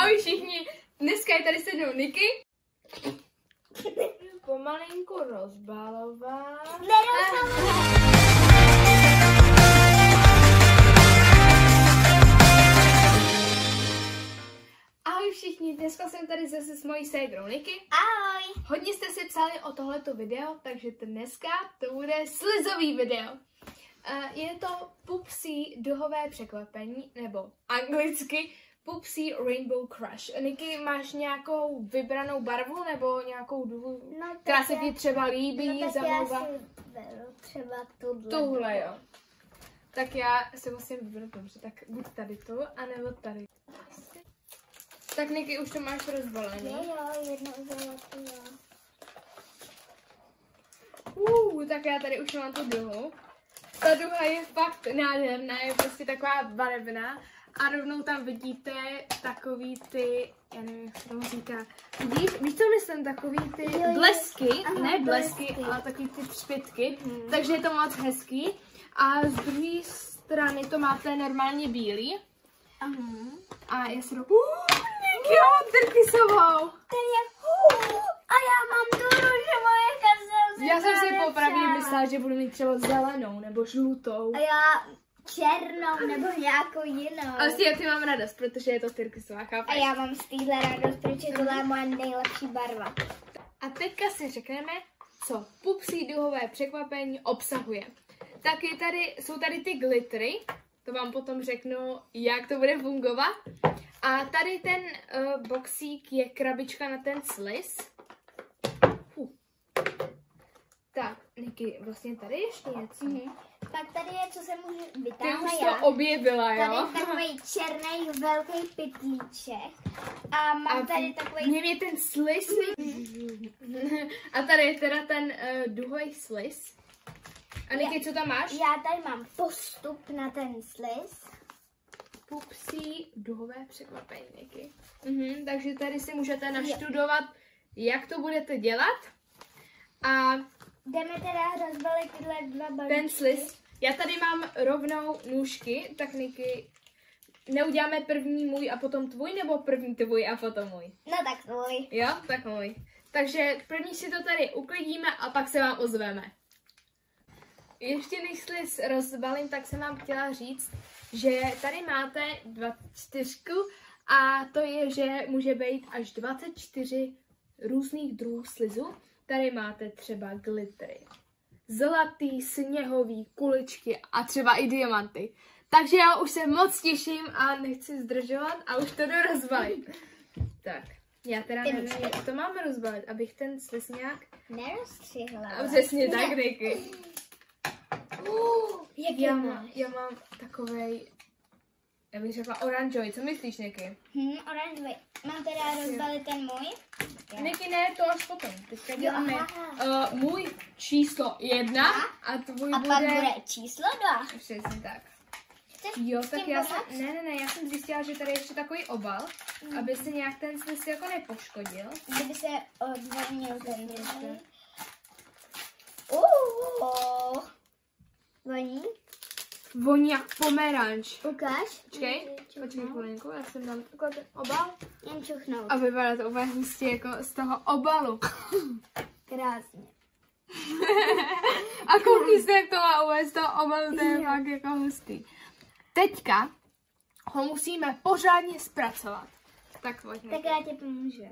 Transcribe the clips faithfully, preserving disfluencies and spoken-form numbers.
Ahoj všichni, dneska je tady se mnou Niky. Pomalinku rozbalovat. Ahoj všichni, dneska jsem tady zase s mojí ségrou Niky. Ahoj. Hodně jste si psali o tohleto video, takže dneska to bude slizový video. Uh, je to Pupsy duhové překvapení, nebo anglicky Pupsy Rainbow Crush. Niky, máš nějakou vybranou barvu nebo nějakou duhu, No, která se já, ti třeba líbí, no, zamlouvá? Já si beru třeba tuhle. Tuhle, jo. Tak já si vlastně vyberu dobře, tak buď tady tu, anebo tady. Tak Niky, už to máš rozbalený. Jo, jo, jednou zalapu, jo. Uh, tak já tady už mám tu duhu. Ta duha je fakt nádherná, je prostě taková barevná a rovnou tam vidíte takový ty, já nevím, jak se tomu říká, vidíš, víš co myslím, takový ty Jo, jo. blesky, Aha, ne blesky, blesky. ale takový ty třpytky, Mhm. takže je to moc hezký a z druhé strany to máte normálně bílý Aha. a já se do... Uh, Niky, já mám trkysovou! Ten je... Uh, a já mám tu růžovou, jaká jsem Já jsem si právě popravdě přála. myslela, že budu mít třeba zelenou nebo žlutou. A já černou nebo nějakou jinou. Ale s tím ty mám radost, protože je to tyrkysová, A chápeš? já mám z téhle radost, protože tohle je moje nejlepší barva. A teďka si řekneme, co Pupsy duhové překvapení obsahuje. Tak je tady, jsou tady ty glittery, to vám potom řeknu, jak to bude fungovat. A tady ten uh, boxík je krabička na ten sliz. Huh. Tak, Niky, vlastně tady ještě něco. Mhm. Pak tady je, co se může Ty vytáhnout. už to objevila, jo? Tady je takový černý velký pytlíček. A mám A tady takový... mě je ten sliz. A tady je teda ten uh, duhový sliz. A Niky, co tam máš? Já tady mám postup na ten sliz. Pupsy duhové překvapení, Niky. Mhm, takže tady si můžete naštudovat, jak to budete dělat. A Jdeme teda rozbalit tyhle dva balíčky. ten sliz, já tady mám rovnou nůžky, tak Niky, neuděláme první můj a potom tvůj, nebo první tvůj a potom můj? No tak tvůj. Jo, tak můj. Takže první si to tady uklidíme a pak se vám ozveme. Ještě než sliz rozbalím, tak jsem vám chtěla říct, že tady máte dvacet čtyři a to je, že může být až dvacet čtyři různých druhů slizu. Tady máte třeba glittery, zlatý, sněhový, kuličky a třeba i diamanty. Takže já už se moc těším a nechci zdržovat a už to jdu rozbalit. Tak, já teda nevím, jak to máme rozbalit, abych ten sliz nějak... Nerozstřihla. A přesně tak, Niky. Uh, jak Já je mám, máš? já mám takovej, já bych řekla oranžový, co myslíš, Niky? Hm, oranžový. Mám teda rozbalit ten můj? Niky, ne, to až potom. Teďka děláme aha. uh, můj číslo jedna a tvůj A bude... pak bude číslo dva. Přesně tak. Chceš Jo, s tak tím já pomoct? jsem, ne, ne, ne, já jsem zjistila, že tady je ještě takový obal, mm. aby se nějak ten sliz jako nepoškodil. Kdyby se odvolnil ten druhý. Uh, voní? Voní jak pomeranč. Ukáž. Počkej, počkej chvilinku, já jsem dám takový ten obal. Jen čuchnout. A vypadá to úplně hustě jako z toho obalu. Krásně. A koukni se, jak to má uvést z toho obalu, to je fakt jako hustý. Teďka ho musíme pořádně zpracovat. Tak pojď. Tak já ti pomůžu.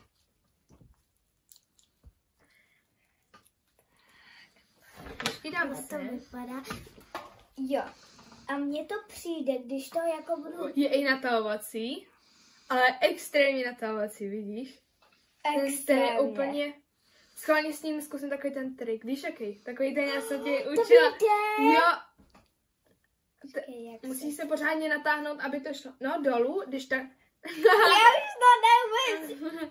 Ještě dám Jak to se. vypadá? Jo. A mně to přijde, když to jako budu... Je i natahovací, ale extrémně natahovací, vidíš? Ten je Extrémně. úplně... Schválně s ním zkusím takový ten trik. Víš jaký? Takový ten, já jsem tě To učila. víte. Jo. T- Počkej, jak musí se- se pořádně natáhnout, aby to šlo. No dolů, když tak... Já už to nevím.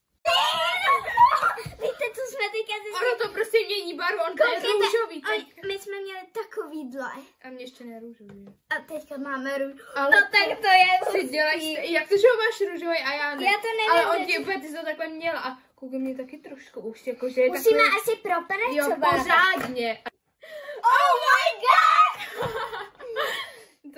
Víte, co jsme teďka zjistili? Ono to prostě mění barvu, on to je Koukejte, růžový. oj, Teď. my jsme měli takovýhle. A mě ještě nerůžový. A teďka máme růž. Ale No tak to je si děláš, hustý. jak to, že ho máš růžový a já ne. Já to nevím, Ale on že- ti úplně, ty jsi to takhle měla a koukej mě taky trošku už, jakože je Musíme takový... asi Jo, propenetrovat. pořádně. Oh my god! Tak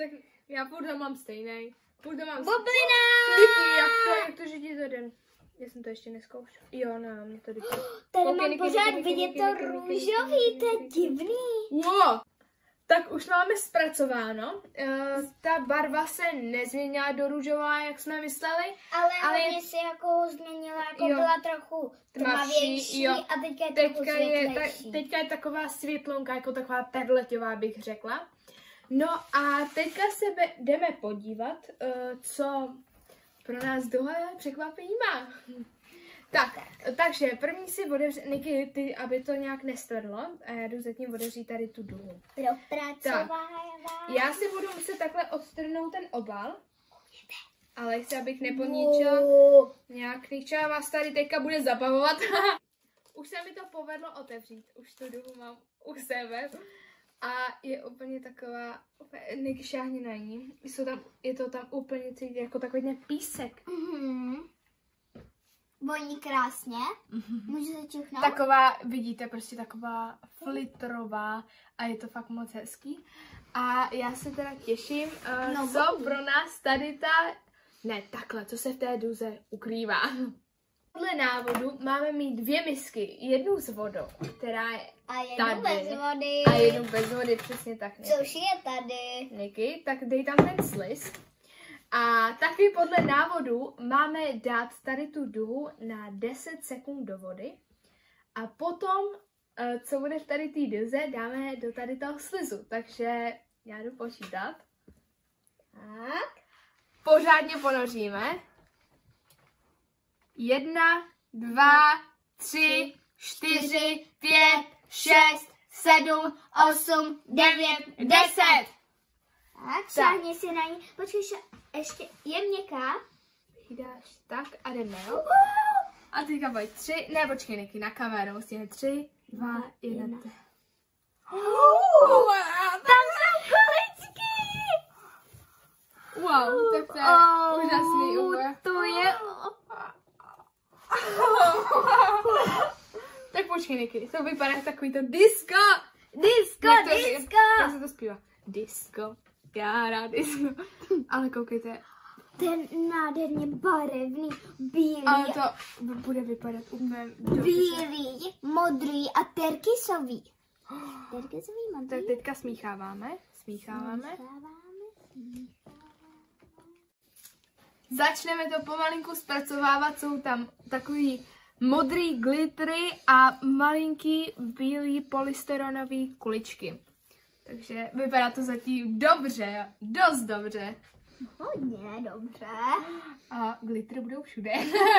Já furt to mám stejný. Furt to mám Bublina! stejný. Jak to, jak to, že ti to den? Já jsem to ještě neskoušel. Jo, no, mě to vypadá. Tady mám pořád vidět to růžový, to je divný. Wow. Tak už máme zpracováno. Uh, ta barva se nezměnila do růžová, jak jsme mysleli. Ale, Ale ale je- se jako změnila, jako Jo. byla trochu tmavější jo. a teďka je Teďka trochu je, ta, světlejší. teďka je taková světlonka, jako taková perleťová, bych řekla. No a teďka se be, jdeme podívat, uh, co pro nás tohle překvapení má. Tak, takže první si otevře, Niky, ty, aby to nějak nestrdlo, a já jdu zatím otevřít tady tu duhu. Propracovává. Já si budu muset takhle odstrhnout ten obal, ale chci, abych neponičila, Wow. nějak ničila vás tady teďka bude zabavovat. Už se mi to povedlo otevřít, už tu duhu mám u sebe. A je úplně taková, Niky, šáhni na ní, jsou tam, je to tam úplně cítit jako takový ten písek. Mhm. Voní krásně. Můžu se čuchnout? Taková, vidíte, prostě taková flitrová a je to fakt moc hezký. A já se teda těším, uh, No, co pro nás tady ta, ne takhle, co se v té duze ukrývá. Podle návodu máme mít dvě misky, jednu s vodou, která je A jednu tady. bez vody. A jednu bez vody, přesně tak. Niky. Což je tady. Niky, tak dej tam ten sliz. A taky podle návodu máme dát tady tu duhu na deset sekund do vody. A potom, eh, co bude v tady té duze, dáme do tady toho slizu. Takže já jdu počítat. Tak. Pořádně ponoříme. Jedna, dva, tři, čtyři, pět, šest, sedm, osm, devět, deset. Tak, šáhni si na ní. Počkej, ša- ještě je měkká. Dáš tak a jdeme, jo? A teďka pojď tři, ne počkej Niky, na kameru, musíme tři, dva, jedna. Tam jsou kuličky. Wow, tak to je Oh, úžasný úplně. To je... Tak počkej Niky, to vypadá jak takový to disco. Disco, Jak to- disco. Jak se to zpívá? Disco. Já rád disco. Ale koukejte, Ten nádherně barevný, bílý, ale to bude vypadat úplně dobře. bílý, modrý a terkysový. Terkysový, Tak modrý. teďka smícháváme, smícháváme. Začneme to pomalinku zpracovávat, jsou tam takový modrý glittery a malinký bílý polystyronový kuličky. Takže vypadá to zatím dobře, dost dobře. Hodně dobře. A glittery budou všude.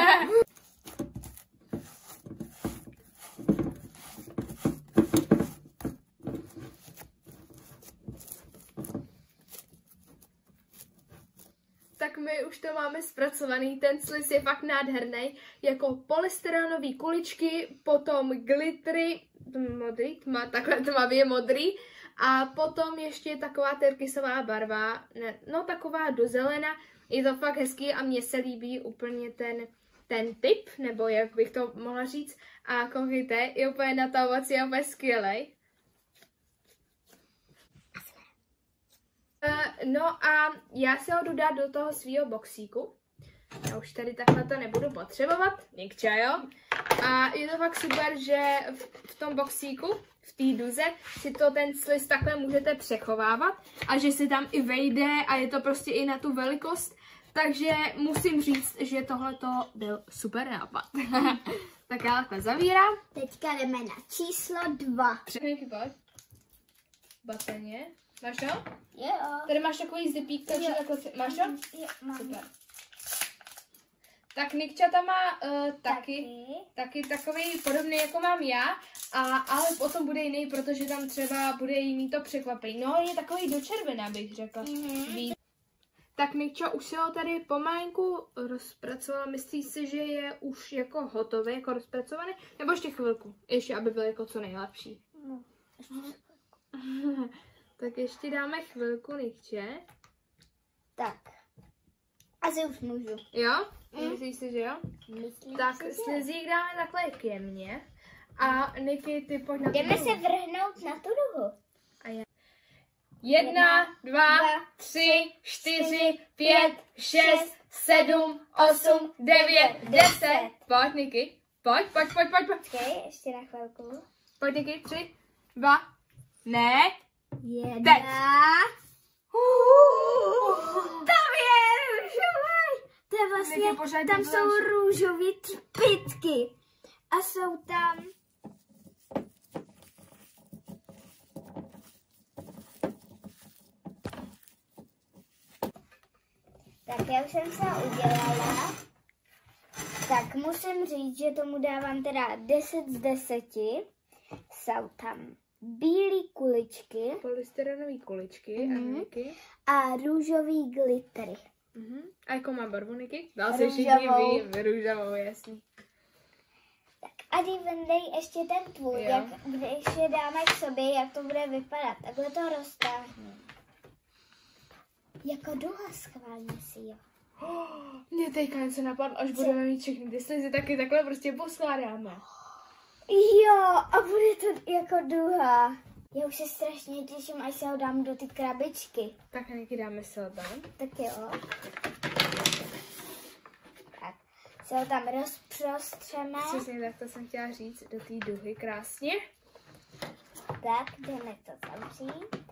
Tak my už to máme zpracovaný, ten sliz je fakt nádherný, jako polystyronový kuličky, potom glittery, modrý, tma, takhle tmavě modrý, a potom ještě taková terkysová barva, ne, no taková do zelena, je to fakt hezký a mně se líbí úplně ten, ten typ, nebo jak bych to mohla říct, a koukejte, je úplně natahovací a úplně skvělej. Uh, no a já se ho jdu dát do toho svýho boxíku. Já už tady takhle to nebudu potřebovat, Nikča, jo? A je to fakt super, že v, v tom boxíku, v té duze, si to ten sliz takhle můžete přechovávat a že si tam i vejde a je to prostě i na tu velikost. Takže musím říct, že tohle to byl super nápad. Tak já takhle zavírám. Teďka jdeme na číslo dva. Přesně, pojď. Bateně. Máš to? Jo. Tady máš takový zipík, takže Jo. takhle si... Máš to? Jo, mám. Super. Tak Nikča tam má uh, taky, Taky. taky takový podobný, jako mám já, a, ale potom bude jiný, protože tam třeba bude jiný to překvapení. No, je takový do červená, bych řekla. Mhm. Víc. Tak Nikča už se ho tady pomalinku rozpracovala. Myslíš si, že je už jako hotové, jako rozpracované? Nebo ještě chvilku? Ještě, aby byl jako co nejlepší. No. Tak ještě dáme chvilku, Nikče. Tak. Asi už můžu. Jo? Mm. Myslíš si, že jo? Myslím Tak si, že- slizík dáme takhle ke mně. A Niky, ty pojď na Jdeme tu se duhu. vrhnout na tu duhu. Jedna, dva, tři, čtyři, pět, šest, sedm, osm, devět, deset. Pojď, Niky. Pojď, pojď, pojď, pojď, pojď. Počkej, ještě na chvilku. Pojď, Niky, tři, dva, ne. Jedna. Teď. Tam je růžový. To je Niky, pořád vlastně, tam to jsou další. růžové třpytky. A jsou tam... Tak já už jsem se udělala. Tak musím říct, že tomu dávám teda deset z deseti. Jsou tam bílé kuličky Polystyrenové kuličky, Mhm. a Niky. a růžový glittery. Mhm. A jakou má barvu, Niky? Dál se všichni Růžovou. ví, růžovou, jasný. A dívej ještě ten tvůj, Jo. jak, když je dáme k sobě, jak to bude vypadat. Takhle to roztáhnu. Jako duha schválně si, jo. Mně teďka něco napadlo, až budeme mít všechny ty slizy, taky takhle prostě poskládáme. Jo, a bude to jako duha. Já už se strašně těším, až se ho dám do ty krabičky. Tak Niky, dáme se ho tam. Tak jo. Tak, se ho tam rozprostřeme. Přesně tak, to jsem chtěla říct, do té duhy krásně. Tak, jdeme to zavřít.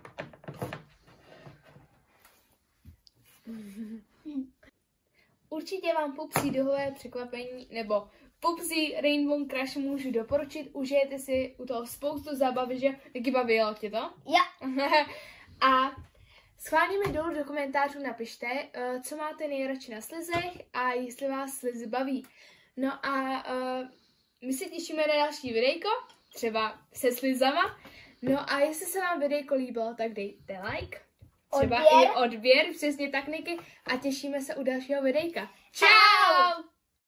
Určitě vám Pupsí duhové překvapení, nebo Pupsí Rainbow Crush můžu doporučit. Užijete si u toho spoustu zábavy, že? Taky bavilo tě to? Jo. A schválně mi dolů do komentářů napište, uh, co máte nejradši na slizech a jestli vás slizy baví. No a uh, my se těšíme na další videjko, třeba se slizama. No a jestli se vám videjko líbilo, tak dejte like. Třeba Odběr. i odběr, přesně tak, Niky. A těšíme se u dalšího videjka. Čau!